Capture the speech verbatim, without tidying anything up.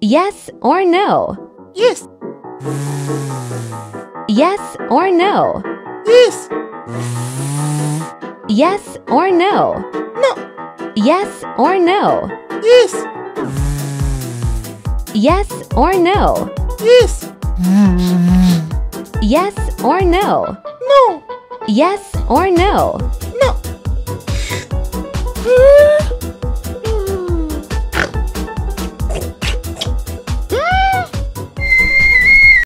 Yes or no? Yes. Yes or no? Yes. Yes or no? No. Yes or no? Yes. Yes or no? Yes. Yes or no? No. Yes or no? No.